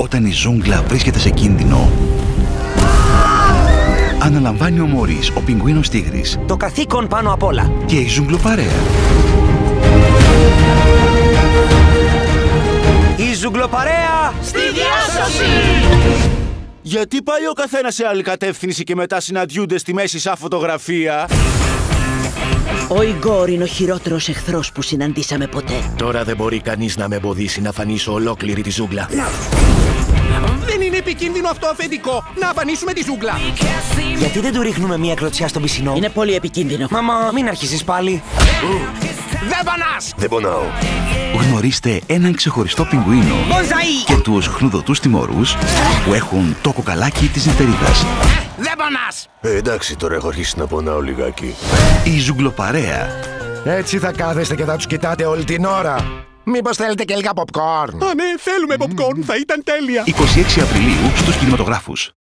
Όταν η ζούγκλα βρίσκεται σε κίνδυνο, αναλαμβάνει ο Μωρίς, ο πιγκουίνος τίγρης. Το καθήκον πάνω απ' όλα. Και η ζουγκλοπαρέα. Η ζουγκλοπαρέα στη διάσωση! Γιατί πάει ο καθένας σε άλλη κατεύθυνση και μετά συναντιούνται στη μέση σαν φωτογραφία? Ο Ιγκόρ είναι ο χειρότερος εχθρός που συναντήσαμε ποτέ. Τώρα δεν μπορεί κανείς να με εμποδίσει να φανίσω ολόκληρη τη ζούγκλα. Δεν είναι επικίνδυνο αυτό, αφεντικό! Να αφανίσουμε τη ζούγκλα! Γιατί δεν του ρίχνουμε μια κλωτσιά στον πισινό? Είναι πολύ επικίνδυνο. Μαμά, μην αρχίσεις πάλι. Δεν πονάς! Δεν πονάω. Γνωρίστε έναν ξεχωριστό πιγκουίνο και τους χνουδωτούς τιμωρούς που έχουν το κοκαλάκι της νυχτερίδας. Δεν πονάς! Εντάξει, τώρα έχω αρχίσει να πονάω λιγάκι. Η ζουγκλοπαρέα. Έτσι θα κάθεστε και θα τους κοιτάτε όλη την ώρα. Μήπως θέλετε και λίγα popcorn? Α, ναι, θέλουμε popcorn, θα ήταν τέλεια! 26 Απριλίου στους κινηματογράφους.